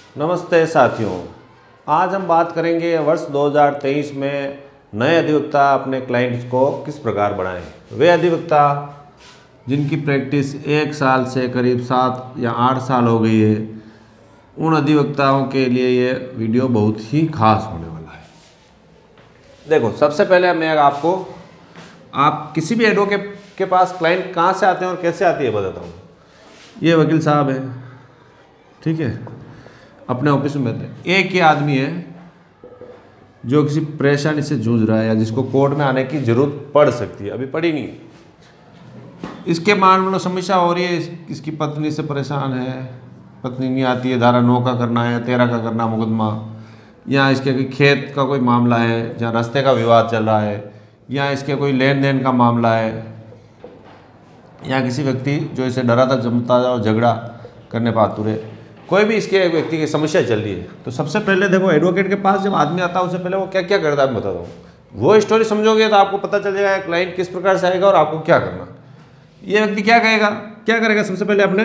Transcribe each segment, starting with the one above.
नमस्ते साथियों, आज हम बात करेंगे वर्ष 2023 में नए अधिवक्ता अपने क्लाइंट्स को किस प्रकार बढ़ाएं। वे अधिवक्ता जिनकी प्रैक्टिस 1 साल से करीब 7 या 8 साल हो गई है, उन अधिवक्ताओं के लिए ये वीडियो बहुत ही खास होने वाला है। देखो, सबसे पहले मैं आप किसी भी एडवोकेट के पास क्लाइंट कहाँ से आते हैं और कैसे आती है बताता हूँ। ये वकील साहब है, ठीक है, अपने ऑफिस में बैठे हैं। एक ही आदमी है जो किसी परेशानी से जूझ रहा है या जिसको कोर्ट में आने की जरूरत पड़ सकती है, अभी पड़ी नहीं है। इसके मान लो समस्या हो रही है, इसकी पत्नी से परेशान है, पत्नी नहीं आती है, धारा 9 का करना है, 13 का करना मुकदमा, या इसके खेत का कोई मामला है जहाँ रास्ते का विवाद चल रहा है, या इसके कोई लेन देन का मामला है, या किसी व्यक्ति जो इसे डराता जमता और झगड़ा करने पर आतुर है, कोई भी इसके व्यक्ति की समस्या चल रही है। तो सबसे पहले देखो, एडवोकेट के पास जब आदमी आता है उससे पहले वो क्या क्या करता है मैं बताता हूँ। वो स्टोरी समझोगे तो आपको पता चल जाएगा क्लाइंट किस प्रकार से आएगा और आपको क्या करना। ये व्यक्ति क्या करेगा, सबसे पहले अपने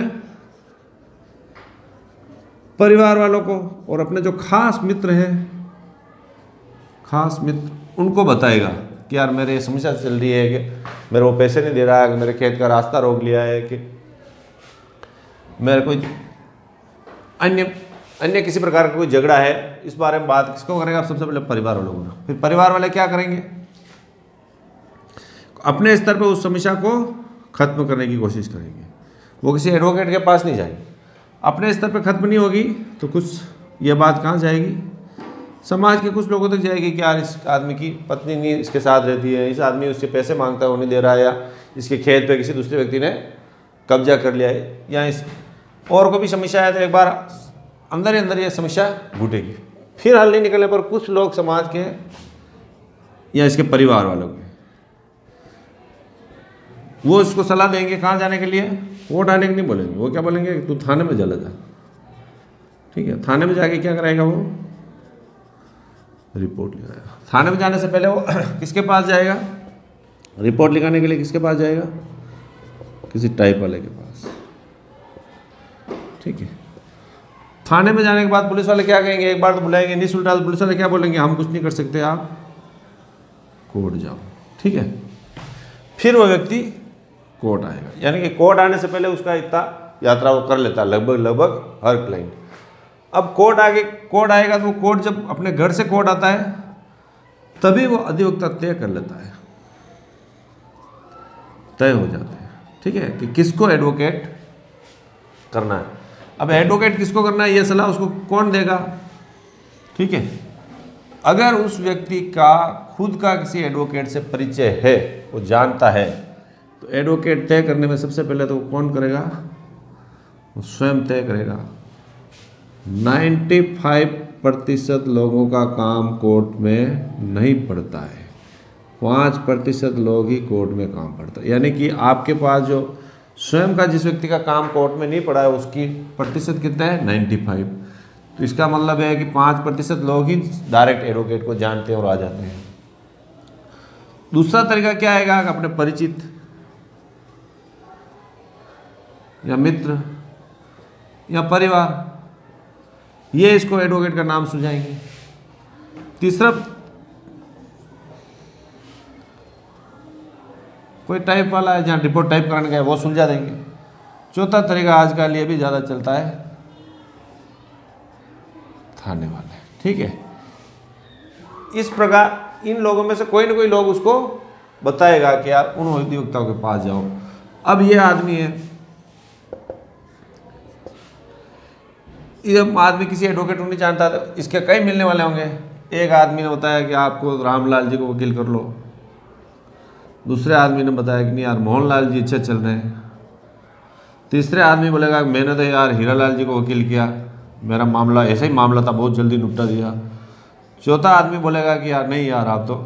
परिवार वालों को और अपने जो खास मित्र उनको बताएगा कि यार मेरे ये समस्या चल रही है कि मेरे वो पैसे नहीं दे रहा है, कि मेरे खेत का रास्ता रोक लिया है, कि मेरे कोई अन्य किसी प्रकार का कोई झगड़ा है। इस बारे में बात किसको करेगा? आप सबसे पहले परिवार वालों को। फिर परिवार वाले क्या करेंगे? अपने स्तर पे उस समस्या को खत्म करने की कोशिश करेंगे। वो किसी एडवोकेट के पास नहीं जाएंगे। अपने स्तर पे खत्म नहीं होगी तो कुछ ये बात कहाँ जाएगी? समाज के कुछ लोगों तक जाएगी कि यार इस आदमी की पत्नी नहीं इसके साथ रहती है, इस आदमी उससे पैसे मांगता है वो नहीं दे रहा है, या इसके खेत पे किसी दूसरे व्यक्ति ने कब्जा कर लिया है, या इस और को भी समस्या है। तो एक बार अंदर ही अंदर ये समस्या घुटेगी। फिर हल नहीं निकलने पर कुछ लोग समाज के या इसके परिवार वालों के वो इसको सलाह देंगे कहाँ जाने के लिए। कोर्ट आने के नहीं बोलेंगे, वो क्या बोलेंगे, तू थाने में चला जा। ठीक है, थाने में जाके क्या कराएगा? वो रिपोर्ट लिखाएगा। थाने में जाने से पहले वो किसके पास जाएगा? रिपोर्ट लिखाने के लिए किसके पास जाएगा? किसी टाइप वाले के पास। ठीक है, थाने में जाने के बाद पुलिस वाले क्या कहेंगे? एक बार तो बुलाएंगे, नहीं सुलटा तो पुलिस वाले क्या बोलेंगे? हम कुछ नहीं कर सकते, आप कोर्ट जाओ। ठीक है, फिर वो व्यक्ति कोर्ट आएगा। यानी कि कोर्ट आने से पहले उसका इतना यात्रा वो कर लेता है लगभग हर क्लाइंट। अब कोर्ट आएगा तो कोर्ट जब अपने घर से कोर्ट आता है तभी वो अधिवक्ता तय कर लेता है, तय हो जाते हैं। ठीक है, कि किसको एडवोकेट करना है। अब एडवोकेट किसको करना है ये सलाह उसको कौन देगा? ठीक है, अगर उस व्यक्ति का खुद का किसी एडवोकेट से परिचय है, वो जानता है, तो एडवोकेट तय करने में सबसे पहले तो कौन करेगा? वो स्वयं तय करेगा। 95% लोगों का काम कोर्ट में नहीं पड़ता है, 5% लोग ही कोर्ट में काम पड़ता है। यानी कि आपके पास जो स्वयं का जिस व्यक्ति का काम कोर्ट में नहीं पड़ा है उसकी प्रतिशत कितना है? 95। तो इसका मतलब है कि 5% लोग ही डायरेक्ट एडवोकेट को जानते हैं और आ जाते हैं। दूसरा तरीका क्या आएगा? अपने परिचित या मित्र या परिवार, ये इसको एडवोकेट का नाम सुझाएंगे। तीसरा कोई टाइप वाला है जहाँ रिपोर्ट टाइप कराने का है, वो सुलझा देंगे। चौथा तरीका आजकल ये भी ज़्यादा चलता है, थाने वाले। ठीक है, इस प्रकार इन लोगों में से कोई ना कोई लोग उसको बताएगा कि यार उन अधिवक्ताओं के पास जाओ। अब ये आदमी है, ये आदमी किसी एडवोकेट को नहीं जानता, तो इसके कई मिलने वाले होंगे। एक आदमी ने बताया कि आपको रामलाल जी को वकील कर लो, दूसरे आदमी ने बताया कि नहीं यार मोहनलाल जी अच्छे चल रहे हैं, तीसरे आदमी बोलेगा मैंने तो यार हीरालाल जी को वकील किया, मेरा मामला ऐसा ही मामला था, बहुत जल्दी निपटा दिया। चौथा आदमी बोलेगा कि यार नहीं यार आप तो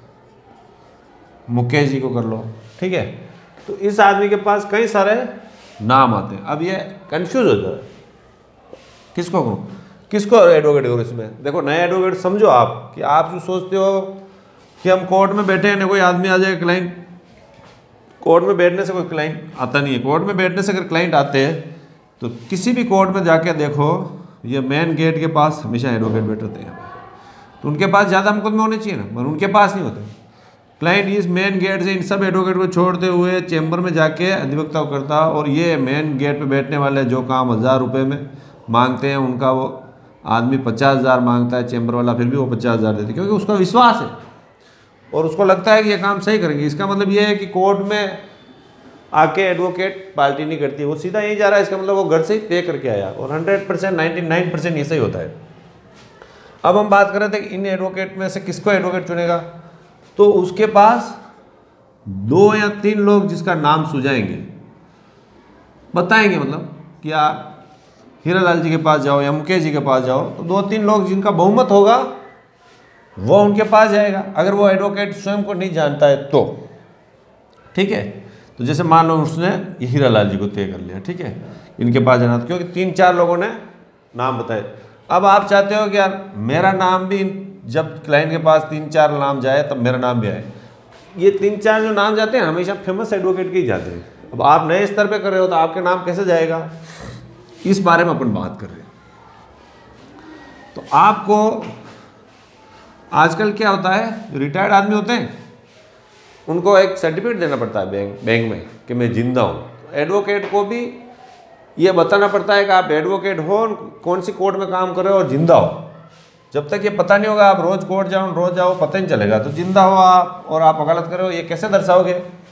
मुकेश जी को कर लो। ठीक है, तो इस आदमी के पास कई सारे नाम आते हैं। अब ये कंफ्यूज हो जाए किसको करूँ, किसको एडवोकेट करूँ इसमें। देखो, नए एडवोकेट समझो आप कि आप जो सोचते हो कि हम कोर्ट में बैठे हैं, कोई आदमी आ जाए, क्लाइंट कोर्ट में बैठने से कोई क्लाइंट आता नहीं है। कोर्ट में बैठने से अगर क्लाइंट आते हैं तो किसी भी कोर्ट में जाके देखो, ये मेन गेट के पास हमेशा एडवोकेट बैठते हैं, तो उनके पास ज़्यादा मुकदमे होने चाहिए ना, मगर उनके पास नहीं होते। क्लाइंट इस मेन गेट से इन सब एडवोकेट को छोड़ते हुए चैम्बर में जाके अधिवक्ता को करता, और ये मेन गेट पे बैठने वाले जो काम 1000 रुपये में मांगते हैं, उनका वो आदमी 50,000 मांगता है चैम्बर वाला, फिर भी वो 50,000 देते, क्योंकि उसका विश्वास है और उसको लगता है कि ये काम सही करेंगे। इसका मतलब ये है कि कोर्ट में आके एडवोकेट पार्टी नहीं करती, वो सीधा यहीं जा रहा है, इसका मतलब वो घर से ही पे करके आया, और 100% 99% ऐसा ही होता है। अब हम बात कर रहे थे कि इन एडवोकेट में से किसको एडवोकेट चुनेगा, तो उसके पास 2 या 3 लोग जिसका नाम सुझाएंगे, बताएंगे, मतलब कि आप हीरालाल जी के पास जाओ या मुकेश जी के पास जाओ, तो 2-3 लोग जिनका बहुमत होगा वो उनके पास जाएगा, अगर वो एडवोकेट स्वयं को नहीं जानता है तो। ठीक है, तो जैसे मान लो उसने हीरालाल जी को तय कर लिया, ठीक है, इनके पास जाना, क्योंकि 3-4 लोगों ने नाम बताए। अब आप चाहते हो कि यार मेरा नाम भी, जब क्लाइंट के पास 3-4 नाम जाए तब मेरा नाम भी आए। ये 3-4 जो नाम जाते हैं हमेशा फेमस एडवोकेट के ही जाते हैं। अब आप नए स्तर पे कर रहे हो तो आपके नाम कैसे जाएगा, इस बारे में अपन बात कर रहे हैं। तो आपको आजकल क्या होता है, जो रिटायर्ड आदमी होते हैं उनको एक सर्टिफिकेट देना पड़ता है बैंक में कि मैं जिंदा हूँ। एडवोकेट को भी ये बताना पड़ता है कि आप एडवोकेट हो, कौन सी कोर्ट में काम कर रहे हो और जिंदा हो। जब तक ये पता नहीं होगा, आप रोज़ कोर्ट जाओ रोज़ जाओ, पता नहीं चलेगा। तो जिंदा हो आप और आप वकालत कर रहे हो, ये कैसे दर्शाओगे।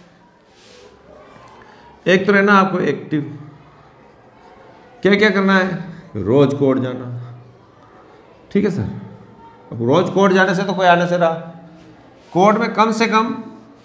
एक तो रहना आपको एक्टिव, क्या क्या करना है, रोज़ कोर्ट जाना, ठीक है सर। अब रोज़ कोर्ट जाने से तो कोई आने से रहा, कोर्ट में कम से कम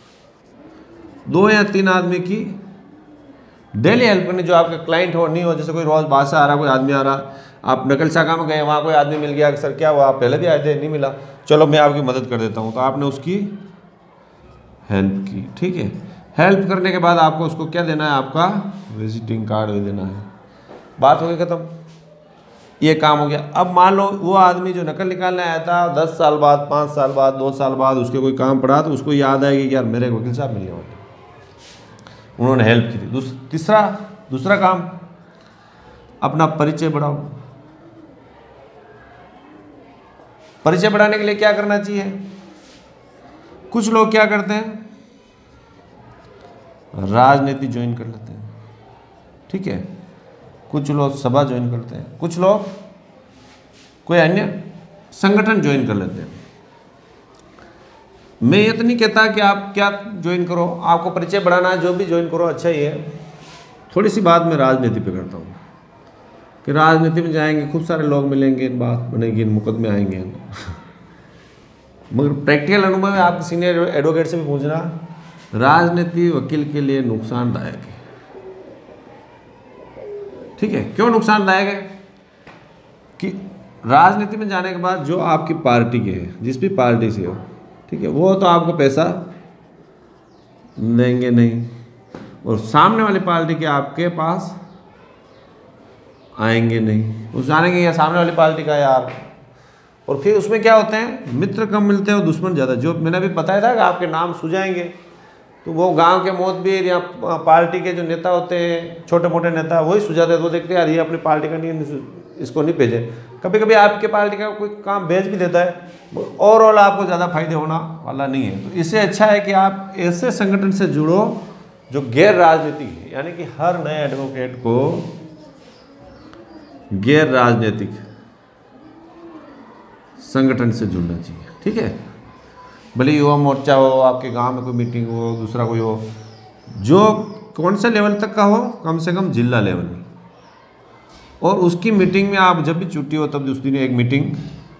2 या 3 आदमी की डेली हेल्प करनी, जो आपके क्लाइंट हो नहीं हो। जैसे कोई रोज़ बाहर से आ रहा, कोई आदमी आ रहा, आप नकल शाखा में गए, वहाँ कोई आदमी मिल गया, सर क्या हुआ, आप पहले भी आए थे नहीं मिला, चलो मैं आपकी मदद कर देता हूँ, तो आपने उसकी हेल्प की, ठीक है। हेल्प करने के बाद आपको उसको क्या देना है, आपका विजिटिंग कार्ड भी देना है, बात हो गई ख़त्म, ये काम हो गया। अब मान लो वो आदमी जो नकल निकालने आया था 10 साल बाद, 5 साल बाद, 2 साल बाद उसके कोई काम पड़ा, तो उसको याद आएगी कि यार मेरे वकील साहब मिलने वाले, उन्होंने हेल्प की थी। दूसरा काम, अपना परिचय बढ़ाओ। परिचय बढ़ाने के लिए क्या करना चाहिए, कुछ लोग क्या करते हैं, राजनीति ज्वाइन कर लेते हैं, ठीक है, कुछ लोग सभा ज्वाइन करते हैं, कुछ लोग कोई अन्य संगठन ज्वाइन कर लेते हैं। मैं ये तो नहीं कहता कि आप क्या ज्वाइन करो, आपको परिचय बढ़ाना है जो भी ज्वाइन करो, अच्छा ही है। थोड़ी सी बात मैं राजनीति पे करता हूँ कि राजनीति में जाएंगे, खूब सारे लोग मिलेंगे, बात बनेगी, मुकदमे आएंगे मगर प्रैक्टिकल अनुभव में आप सीनियर एडवोकेट से भी पूछना, राजनीति वकील के लिए नुकसानदायक है, ठीक है। क्यों नुकसानदायक है कि राजनीति में जाने के बाद जो आपकी पार्टी के हैं, जिस भी पार्टी से हो, ठीक है, वो तो आपको पैसा देंगे नहीं, और सामने वाली पार्टी के आपके पास आएंगे नहीं, वो जानेंगे या सामने वाली पार्टी का यार। और फिर उसमें क्या होते हैं, मित्र कम मिलते हैं और दुश्मन ज़्यादा। जो मैंने भी बताया था कि आपके नाम सुझाएंगे, तो वो गांव के मोतबीर या पार्टी के जो नेता होते हैं, छोटे मोटे नेता, वही सुझाते हैं। वो देखते हैं यार ये अपनी पार्टी का नहीं, इसको नहीं भेजे। कभी कभी आपके पार्टी का कोई काम भेज भी देता है, ओवरऑल आपको ज़्यादा फायदे होना वाला नहीं है। तो इससे अच्छा है कि आप ऐसे संगठन से जुड़ो जो गैर राजनीतिक है, यानी कि हर नए एडवोकेट को गैर राजनीतिक संगठन से जुड़ना चाहिए, ठीक है। भले युवा मोर्चा हो, आपके गांव में कोई मीटिंग हो, दूसरा कोई हो, जो कौन से लेवल तक का हो, कम से कम जिला लेवल, और उसकी मीटिंग में आप जब भी छुट्टी हो तब उस दिन एक मीटिंग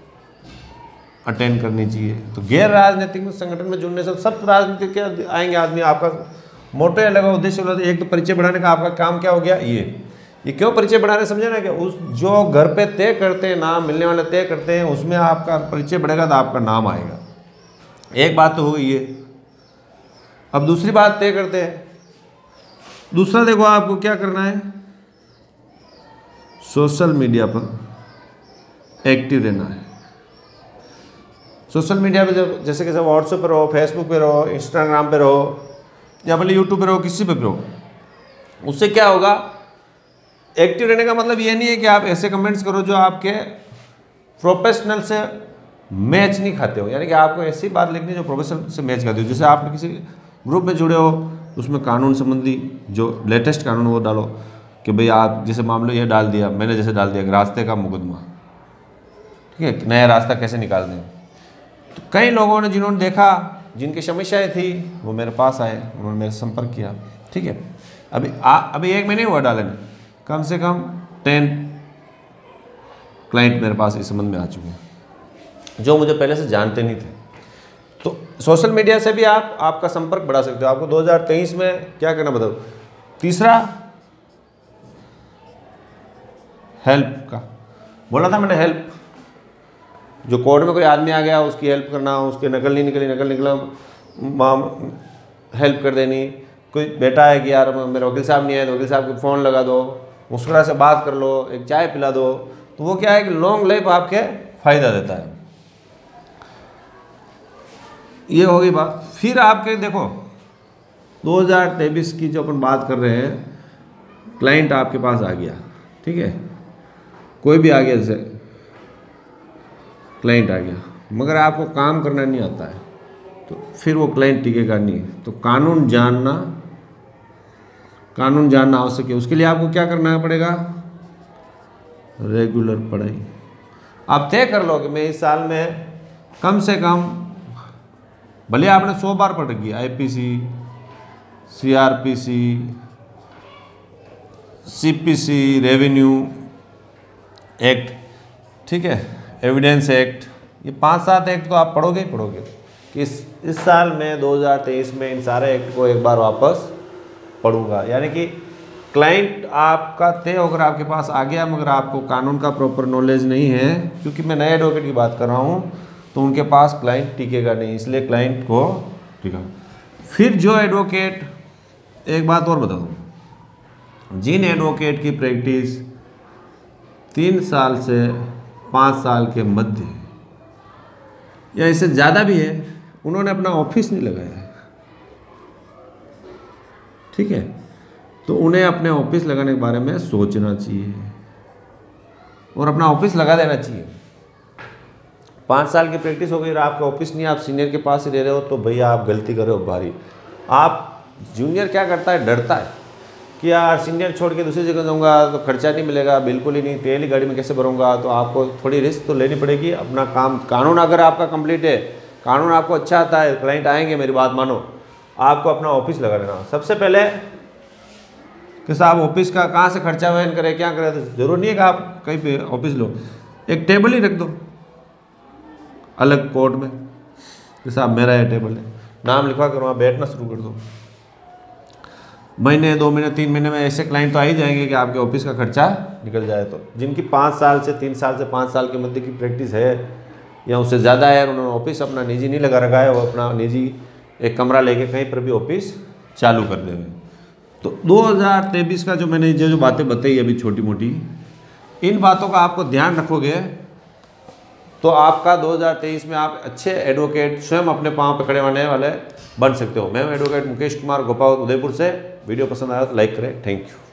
अटेंड करनी चाहिए। तो गैर राजनीतिक संगठन में जुड़ने से सब राजनीतिक के आएंगे आदमी, आपका मोटे अलग उद्देश्य होता है। एक तो परिचय बढ़ाने का आपका काम क्या हो गया, ये क्यों परिचय बढ़ाने, समझे ना, कि उस जो घर पे तय करते हैं, नाम मिलने वाले तय करते हैं, उसमें आपका परिचय बढ़ेगा तो आपका नाम आएगा। एक बात तो हो गई ये। अब दूसरी बात तय करते हैं, दूसरा देखो आपको क्या करना है, सोशल मीडिया पर एक्टिव रहना है। सोशल मीडिया पे जब जैसे कि व्हाट्सएप पे रहो, फेसबुक पे रहो, इंस्टाग्राम पे रहो, या भले यूट्यूब पे रहो, किसी पे रहो, उससे क्या होगा, एक्टिव रहने का मतलब ये नहीं है कि आप ऐसे कमेंट्स करो जो आपके प्रोफेशनल से मैच नहीं खाते हो, यानी कि आपको ऐसी बात लिखनी जो प्रोफेशनल से मैच खाती हो। जैसे आप किसी ग्रुप में जुड़े हो, उसमें कानून संबंधी जो लेटेस्ट कानून वो डालो कि भाई आप जैसे मामले ये डाल दिया, मैंने जैसे डाल दिया रास्ते का मुकदमा, ठीक है, नया रास्ता कैसे निकाल दें। तो कई लोगों ने जिन्होंने देखा, जिनकी समस्याएं थी, वो मेरे पास आए, उन्होंने मेरे से संपर्क किया, ठीक है। अभी 1 महीने हुआ डाले, कम से कम 10 क्लाइंट मेरे पास इस संबंध में आ चुके हैं जो मुझे पहले से जानते नहीं थे। तो सोशल मीडिया से भी आप आपका संपर्क बढ़ा सकते हो। आपको 2023 में क्या करना बताओ। तीसरा, हेल्प का बोला था मैंने, हेल्प। जो कोर्ट में कोई आदमी आ गया उसकी हेल्प करना, उसके नकल नहीं निकली, नकल निकला हेल्प कर देनी। कोई बेटा है कि यार मेरे वकील साहब नहीं है, तो वकील साहब को फ़ोन लगा दो, मुस्कुरा से बात कर लो, एक चाय पिला दो, तो वो क्या है कि लॉन्ग लाइफ आपके फ़ायदा देता है। ये होगी बात। फिर आपके देखो 2023 की जो अपन बात कर रहे हैं, क्लाइंट आपके पास आ गया, ठीक है, कोई भी आ गया, जैसे क्लाइंट आ गया, मगर आपको काम करना नहीं आता है, तो फिर वो क्लाइंट टिकेगा नहीं। तो कानून जानना आवश्यक है। उसके लिए आपको क्या करना पड़ेगा, रेगुलर पढ़ाई। आप तय कर लो कि मैं इस साल में कम से कम, भले आपने 100 बार पढ़ रखी है, IPC, CRPC, CPC, revenue act, ठीक है, एविडेंस एक्ट, ये 5-7 एक्ट तो आप पढ़ोगे ही पढ़ोगे कि इस साल में 2023 में इन सारे एक्ट को एक बार वापस पढ़ूंगा। यानी कि क्लाइंट आपका तय होकर आपके पास आ गया, मगर आपको कानून का प्रॉपर नॉलेज नहीं है, क्योंकि मैं नए एडवोकेट की बात कर रहा हूँ, तो उनके पास क्लाइंट टिकेगा नहीं, इसलिए क्लाइंट को टिका। फिर जो एडवोकेट, एक बात और बता दूँ, जिन एडवोकेट की प्रैक्टिस 3 साल से 5 साल के मध्य या इससे ज़्यादा भी है, उन्होंने अपना ऑफिस नहीं लगाया है, ठीक है, तो उन्हें अपने ऑफिस लगाने के बारे में सोचना चाहिए और अपना ऑफिस लगा देना चाहिए। 5 साल की प्रैक्टिस हो गई और आपका ऑफिस नहीं, आप सीनियर के पास ही रह रहे हो, तो भैया आप गलती कर रहे हो भारी। आप जूनियर क्या करता है, डरता है कि यार सीनियर छोड़ के दूसरी जगह जाऊंगा तो खर्चा नहीं मिलेगा, बिल्कुल ही नहीं, तेल ही गाड़ी में कैसे भरूंगा। तो आपको थोड़ी रिस्क तो लेनी पड़ेगी। अपना काम, कानून अगर आपका कंप्लीट है, कानून आपको अच्छा आता है, क्लाइंट आएंगे, मेरी बात मानो, आपको अपना ऑफिस लगा लेना। सबसे पहले कि साहब ऑफिस का कहाँ से खर्चा वहन करें, क्या करें, तो जरूर नहीं है कि आप कहीं पे ऑफिस लो, एक टेबल ही रख दो अलग कोर्ट में कि साहब मेरा ये टेबल है, नाम लिखवा कर वहाँ बैठना शुरू कर दो। महीने 2 महीने 3 महीने में ऐसे क्लाइंट तो आ ही जाएंगे कि आपके ऑफिस का खर्चा निकल जाए। तो जिनकी 5 साल से 3 साल से 5 साल के मध्य की प्रैक्टिस है या उससे ज़्यादा है, उन्होंने ऑफिस अपना निजी नहीं लगा रखा है, वो अपना निजी एक कमरा लेके कहीं पर भी ऑफिस चालू कर देंगे। तो 2023 का जो मैंने जो बातें बताई अभी छोटी मोटी, इन बातों का आपको ध्यान रखोगे तो आपका 2023 में आप अच्छे एडवोकेट स्वयं अपने पाँव पकड़े होने वाले बन सकते हो। मैं एडवोकेट मुकेश कुमार गोपावत, उदयपुर से। वीडियो पसंद आया तो लाइक करें। Thank you.